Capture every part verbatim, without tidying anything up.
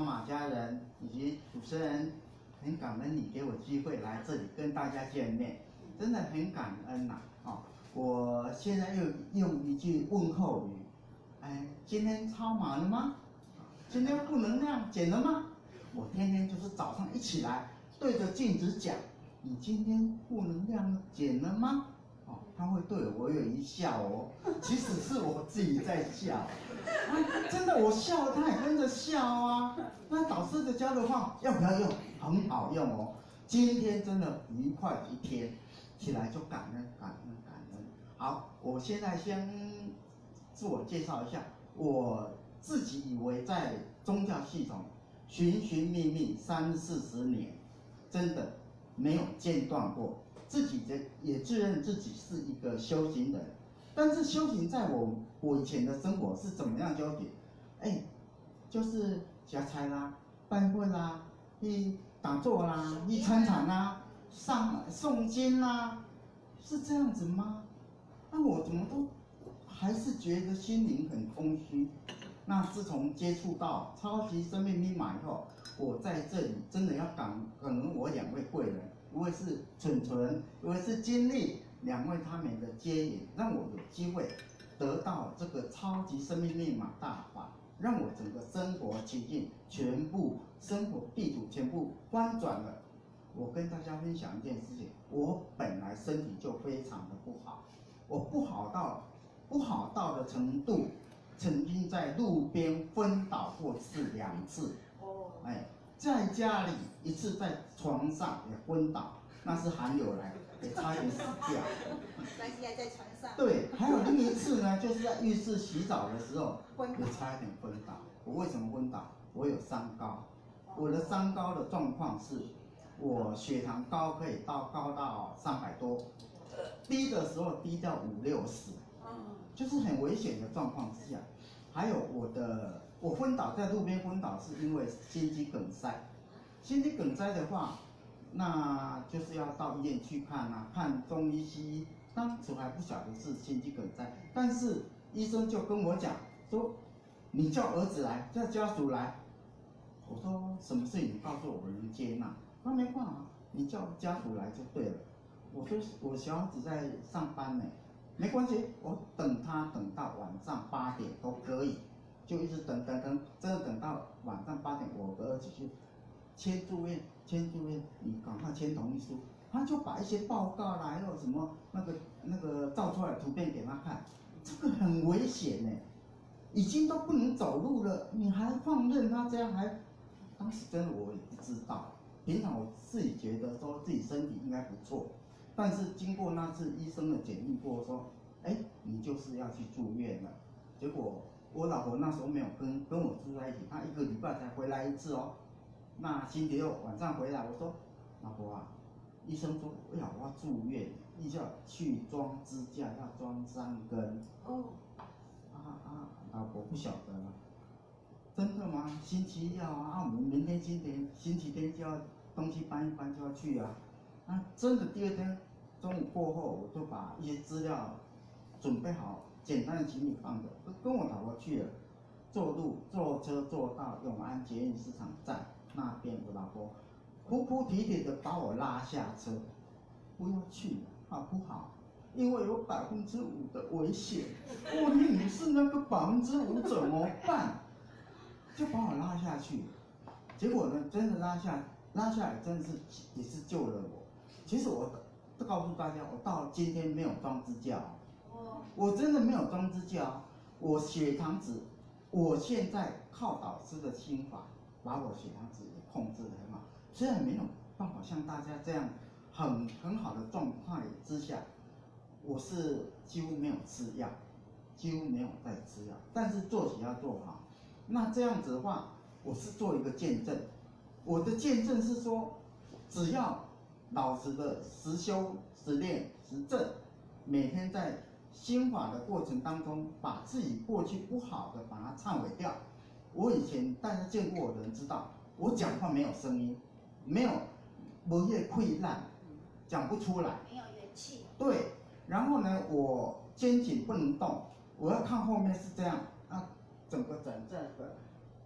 马家人以及主持人，很感恩你给我机会来这里跟大家见面，真的很感恩呐、啊！哦，我现在又用一句问候语，哎，今天超马了吗？今天负能量减了吗？我天天就是早上一起来对着镜子讲，你今天负能量减了吗？哦，他会对我有一笑哦，其实是我自己在笑，啊，真的我笑，他也跟着笑啊。那导师的家的话要不要用？很好用哦。今天真的愉快的一天，起来就感恩感恩感恩。好，我现在先自我介绍一下，我自己以为在宗教系统寻寻觅觅三四十年，真的没有间断过。自己的也自认自己是一个修行人，但是修行在我我以前的生活是怎么样修行？哎，就是夹菜啦、拜会啦、去打坐啦、去参禅啦、上诵经啦，是这样子吗？那我怎么都还是觉得心灵很空虚。那自从接触到超级生命密码以后，我在这里真的要感可能我两位贵人，一位是蠢蠢，一位是金丽，两位他们的接引，让我有机会得到这个超级生命密码大法，让我整个生活情境全部生活地图全部翻转了。我跟大家分享一件事情，我本来身体就非常的不好，我不好到不好到的程度。曾经在路边昏倒过是两次，哦，哎，在家里一次在床上也昏倒，那是寒流来，也差点死掉。 但是还在床上。 对，还有另一次呢，就是在浴室洗澡的时候，也差一点昏倒。我为什么昏倒？我有三高，我的三高的状况是，我血糖高可以到高到三百多，低的时候低到五六十。就是很危险的状况之下，还有我的我昏倒在路边昏倒是因为心肌梗塞，心肌梗塞的话，那就是要到医院去看啊，看中医西医，当时还不晓得是心肌梗塞，但是医生就跟我讲说，你叫儿子来，叫家属来，我说什么事情你告诉我，我能接纳，他没办法，你叫家属来就对了，我说我小孩子在上班呢。没关系，我等他等到晚上八点都可以，就一直等等等，真的等到晚上八点，我的儿子去签住院，签住院，你赶快签同意书，他就把一些报告啦，还有什么那个那个照出来的图片给他看，这个很危险呢，已经都不能走路了，你还放任他这样还，当时真的我也不知道，平常我自己觉得说自己身体应该不错。但是经过那次医生的检验过说，哎，你就是要去住院了。结果我老婆那时候没有跟跟我住在一起，她一个礼拜才回来一次哦。那星期六晚上回来，我说老婆啊，医生说哎呀我要住院，要去装支架，要装三根。哦。啊啊，老婆不晓得了，真的吗？星期一要啊，啊我们明天今天星期天就要东西搬一搬就要去啊。啊，真的第二天。中午过后，我就把一些资料准备好，简单的行李放着，跟我老婆去了。坐路坐车坐到永安捷运市场站那边，我老婆哭哭啼啼的把我拉下车，不要去好不好？因为有百分之五的危险。我你你是那个百分之五怎么办？就把我拉下去，结果呢，真的拉下拉下来，真的是也是救了我。其实我。告诉大家，我到今天没有装支架，哦，我真的没有装支架，我血糖值，我现在靠导师的心法，把我血糖值也控制得很好，虽然没有办法像大家这样很很好的状况之下，我是几乎没有吃药，几乎没有在吃药，但是作息要做好。那这样子的话，我是做一个见证，我的见证是说，只要老实的实修实练实证，每天在心法的过程当中，把自己过去不好的把它忏悔掉。我以前大家见过我的人知道，我讲话没有声音，没有没有溃烂，讲不出来， 没有元气。 对，然后呢，我肩颈不能动，我要看后面是这样，啊，整个整这个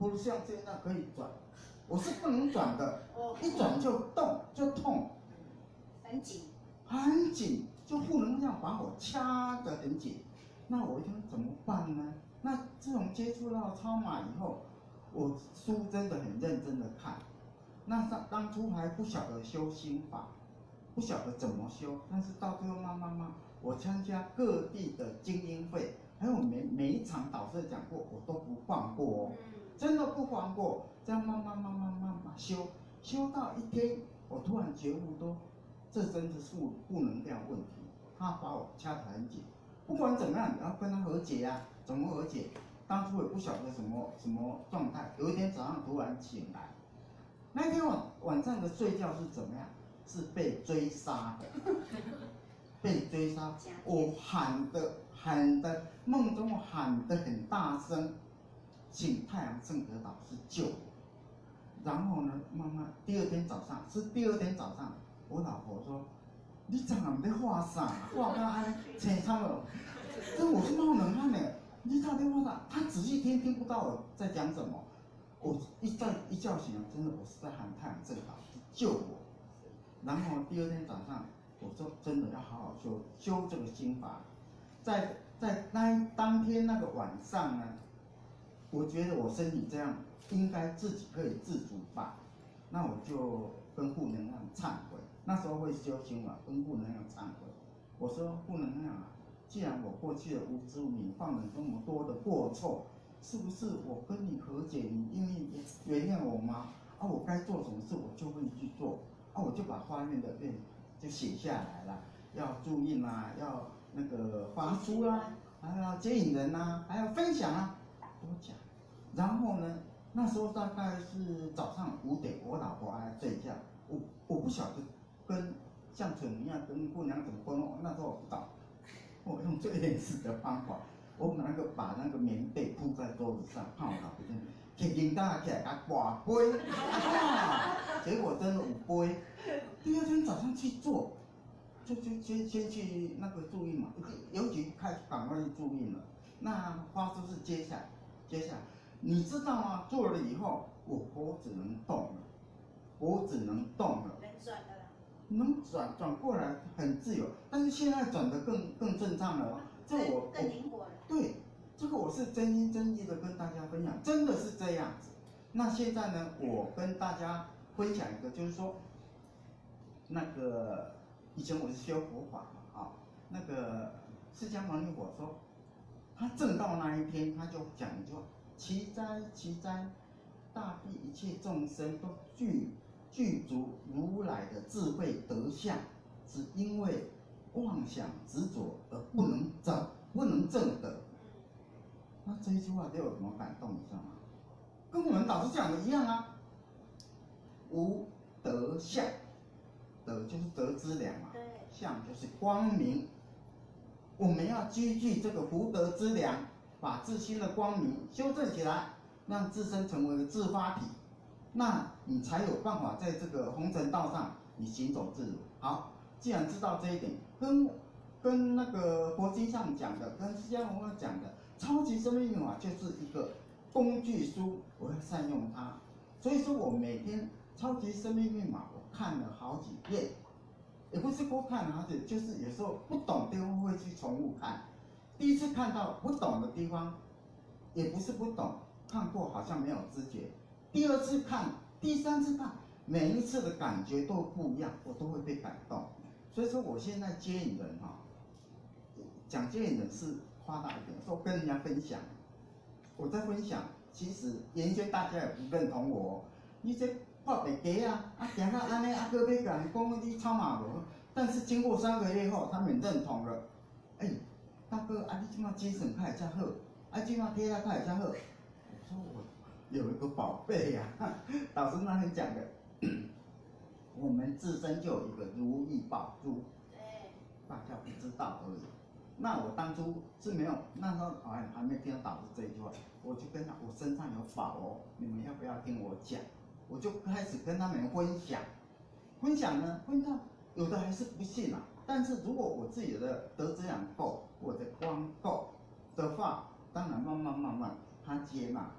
不像现在可以转，我是不能转的， 哦一转就动就痛， 很紧， 很紧，就不能这样把我掐得很紧。那我一听怎么办呢？那自从接触到超马以后，我书真的很认真的看。那当当初还不晓得修心法，不晓得怎么修，但是到最后慢慢慢，我参加各地的精英会，还有每每一场导师讲过，我都不放过哦，真的不放过。这样慢慢慢慢慢慢修，修到一天，我突然觉悟都，这真的是负负能量问题，他把我掐得很紧。不管怎么样，你要跟他和解啊，怎么和解？当初也不晓得什么什么状态，有一天早上突然醒来，那天晚晚上的睡觉是怎么样？是被追杀的，被追杀，我喊的喊的，梦中喊得很大声，请太阳圣德导师救我。然后呢，慢慢第二天早上是第二天早上，我老婆说：“你昨晚在画啥？画到安青苍了。”这我是冒冷汗的，你到底画啥？她仔细听听不到我在讲什么。我一觉一觉醒来，真的我是在喊太阳圣导师救我。然后第二天早上，我说真的要好好修修这个心法。在在那当天那个晚上呢，我觉得我身体这样应该自己可以自主吧，那我就跟负能量忏悔。那时候会修心法，跟负能量忏悔。我说负能量啊，既然我过去的无知无明犯了这么多的过错，是不是我跟你和解，你愿意原谅我吗？啊，我该做什么事我就会去做。啊，我就把发愿的愿就写下来了，要注印啦，要那个发书啦，还要接引人呐，还要分享啊，都讲。然后呢，那时候大概是早上五点，我老婆还在睡觉，我我不晓得跟像蠢一样跟姑娘怎么沟通，那时候我不懂，我用最原始的方法，我把那个把那个棉被铺在桌子上，看我老婆天天大起来，给挂杯，啊，结果真的有杯。第二天早上去做，就就先先去那个注印嘛，邮局开始赶快去注印了。那发出是接下来，接下来，你知道吗？做了以后，我脖子能动了，脖子能动了， 能转的了， 能转转过来很自由，但是现在转得更更正常了。这我更灵活了。 对。这个我是真心真意的跟大家分享，真的是这样子。那现在呢，我跟大家分享一个，就是说，那个以前我是修佛法嘛，啊，那个释迦牟尼佛说，他证道那一天，他就讲一句话：奇哉奇哉，大地一切众生都具具足如来的智慧德相，只因为妄想执着而不能证，不能证得。那这一句话对我有什么感动？你知道吗？跟我们导师讲的一样啊。无德相，德就是德之良嘛，相就是光明。我们要积聚这个福德之良，把自心的光明修正起来，让自身成为自发体，那你才有办法在这个红尘道上你行走自如。好，既然知道这一点，跟跟那个佛经上讲的，跟释迦牟尼讲的。超级生命密码就是一个工具书，我要善用它。所以说我每天超级生命密码我看了好几遍，也不是多看好几，就是有时候不懂的地方会去重复看。第一次看到不懂的地方，也不是不懂，看过好像没有知觉。第二次看，第三次看，每一次的感觉都不一样，我都会被感动。所以说我现在接引人哈，讲接引人是。夸大一点，说跟人家分享，我在分享，其实原先大家也不认同我，你这画白鸡啊，啊行到安尼，啊搁要甲人讲你草马无，但是经过三个月后，他们认同了，哎、欸，大哥啊，你即马精神开始较好，啊即马体力开始较好，我说我有一个宝贝呀、啊，导师那天讲的，我们自身就有一个如意宝珠，大家不知道而已。那我当初是没有，那时候还还没听到导师这一句话，我就跟他，我身上有宝哦，你们要不要听我讲？我就开始跟他们分享，分享呢，分享有的还是不信啊。但是如果我自己的德资养够，我的光够的话，当然慢慢慢慢他接纳，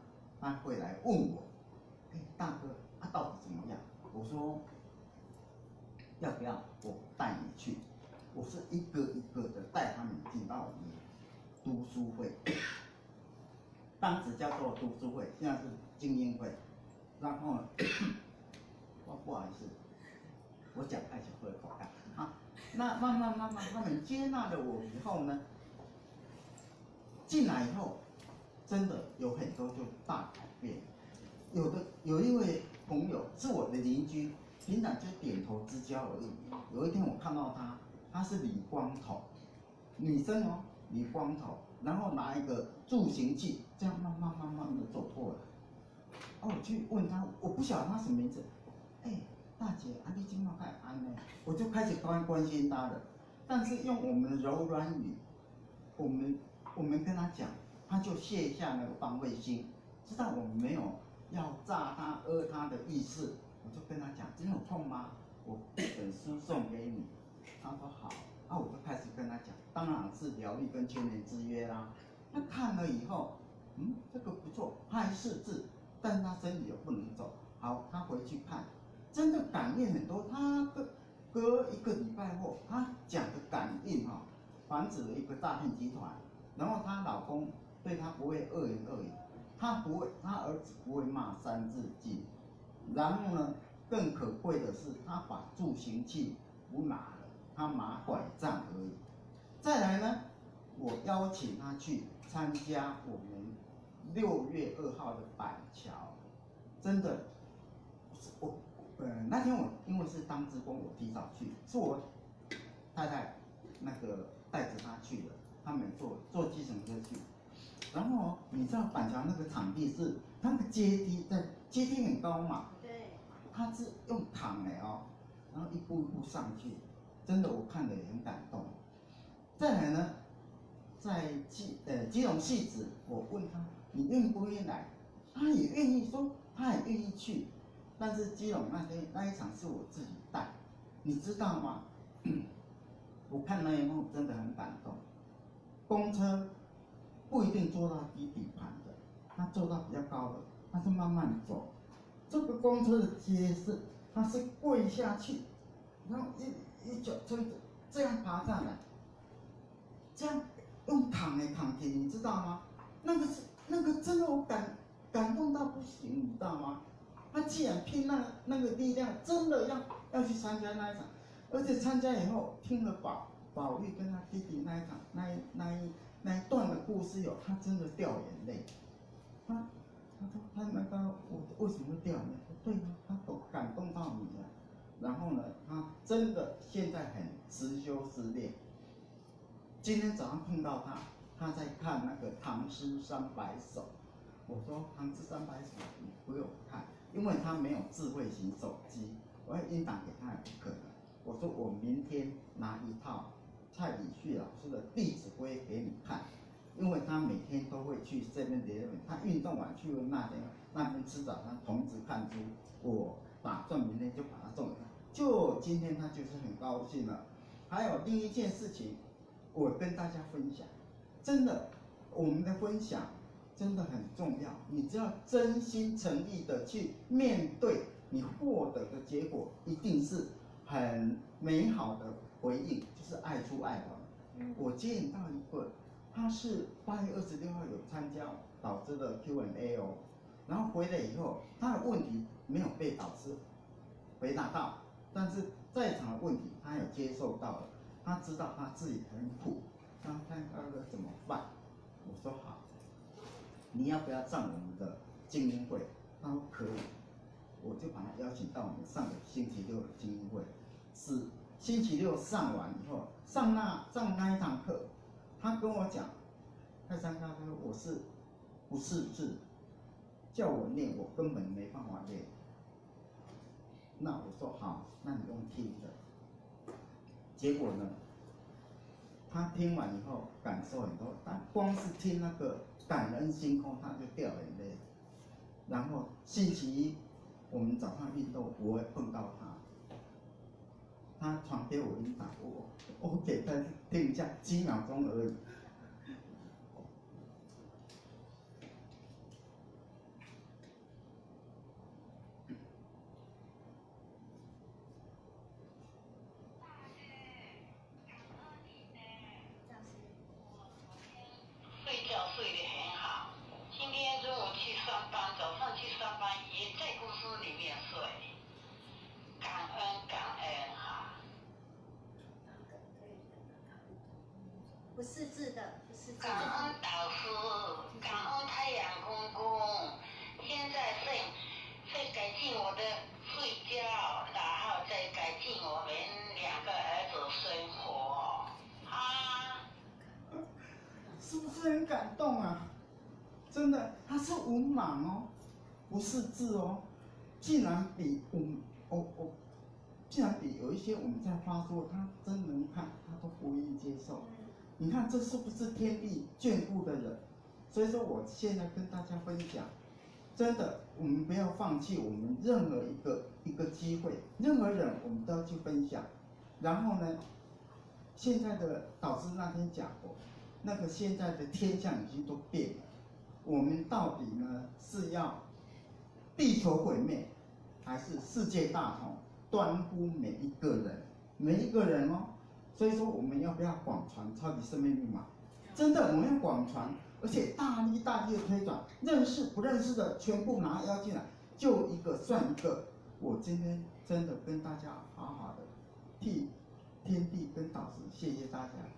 他会来问我，哎，大哥，他、啊、到底怎么样？我说，要不要我带你去？我是一个一个的带他们进到我们读书会，当时叫做读书会，现在是精英会。然后，我不好意思，我讲太久喝口干啊。那慢慢慢慢，他们接纳了我以后呢，进来以后，真的有很多就大改变。有的有一位朋友是我的邻居，平常就点头之交而已。有一天我看到他，他是理光头，女生哦，理光头，然后拿一个助行器，这样慢慢慢慢的走过来。哦，我去问他，我不晓得他什么名字。哎，大姐，啊你今晚开安呢？我就开始关关心他了。但是用我们的柔软语，我们我们跟他讲，他就卸下那个防卫心，知道我们没有要炸他、讹他的意思。我就跟他讲，你有空吗？我一本书送给你。他说好。啊，我就开始跟他讲，当然是疗愈跟千年之约啦。他看了以后，嗯，这个不错，他还识字，但是他身体又不能走。好，他回去看，真的感应很多。他隔隔一个礼拜后，他讲的感应哈、哦，防止了一个诈骗集团。然后她老公对她不会恶言恶语，她不会，她儿子不会骂三字经。然后呢，更可贵的是，他把助行器不拿了，他拿拐杖而已。再来呢，我邀请他去参加我们六月二号的板桥，真的，我呃那天我因为是当职工，我提早去，是我太太那个带着他去的，他们坐坐计程车去。然后你知道板桥那个场地是那个阶梯，在阶梯很高嘛， 对， 他是用躺的哦，然后一步一步上去，真的我看了也很感动。再来呢，在基呃基隆戏子，我问他你愿不愿意来，他也愿意说，他也愿意去。但是基隆那天那一场是我自己带，你知道吗？我看那一幕真的很感动。公车不一定坐到低底盘的，他坐到比较高的，他是慢慢走。这个公车的阶是，他是跪下去，然后一一脚推着这样爬上来，这样用躺来躺去，你知道吗？那个是那个真的我感感动到不行，你知道吗？他既然拼那那个力量，真的要要去参加那一场，而且参加以后听了宝宝玉跟他弟弟那一场那一那一那一段的故事有，他真的掉眼泪。他他说他那个我为什么会掉眼泪？对啊，他都感动到你了。然后呢，他真的现在很实修实练。今天早上碰到他，他在看那个《唐诗三百首》。我说《唐诗三百首》你不用看，因为他没有智慧型手机，我要音档给他也不可能。我说我明天拿一套蔡礼旭老师的《弟子规》给你看，因为他每天都会去这边别人，他运动完去那边那边吃早餐，同时看书。我打算明天就把他送给他，就今天他就是很高兴了。还有另一件事情，我跟大家分享，真的，我们的分享真的很重要。你只要真心诚意的去面对，你获得的结果一定是很美好的回应，就是爱出爱还。我接引到一个，他是八月二十六号有参加导师的 Q and A 哦，然后回来以后，他的问题没有被导师回答到，但是在场的问题他有接受到了，他知道他自己很苦，他看他的怎么办。我说好，你要不要上我们的精英会？他说可以，我就把他邀请到我们上个星期六的精英会。是星期六上完以后，上那上那一堂课，他跟我讲，泰山他说我是不识字，叫我念我根本没办法念。那我说好，那你用听的。结果呢，他听完以后感受很多，但光是听那个感恩星空他就掉眼泪。然后星期一我们早上运动，我会碰到他。他传给我音档，我我给他听一下，几秒钟而已。 不识字的，不识字感恩导师，感恩太阳公公，现在是是改进我的睡觉，然后再改进我们两个儿子生活啊， 是不是很感动啊？真的，他是文盲哦，不是字哦，竟然比我们，哦哦，竟然比有一些我们在发说，他真能看，他都不愿意接受。你看这是不是天地眷顾的人？所以说，我现在跟大家分享，真的，我们不要放弃我们任何一个一个机会，任何人我们都要去分享。然后呢，现在的导师那天讲过，那个现在的天象已经都变了，我们到底呢是要地球毁灭，还是世界大同？端乎每一个人，每一个人哦。所以说，我们要不要广传超级生命密码？真的，我们要广传，而且大力大力的推广，认识不认识的全部拿邀进来，就一个算一个。我今天真的跟大家好好的替天地跟导师，谢谢大家。